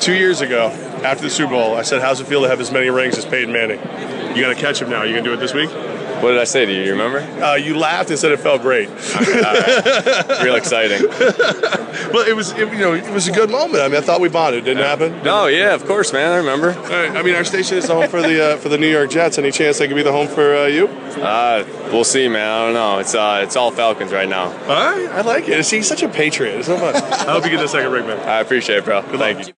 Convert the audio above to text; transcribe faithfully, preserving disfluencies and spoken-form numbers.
Two years ago, after the Super Bowl, I said, how's it feel to have as many rings as Peyton Manning? You got to catch him now. You going to do it this week? What did I say to you? You remember? Uh, you laughed and said it felt great. Okay, all right. Real exciting. Well, it was, it, you know, it was a good moment. I mean, I thought we bonded. Didn't it happen? No, yeah, of course, man. I remember. All right. I mean, our station is the home for the uh, for the New York Jets. Any chance they could be the home for uh, you? Uh, we'll see, man. I don't know. It's uh, it's all Falcons right now. All right. I like it. See, he's such a patriot. It's so fun. I hope you get the second ring, man. I appreciate it, bro. Good Thank luck. you.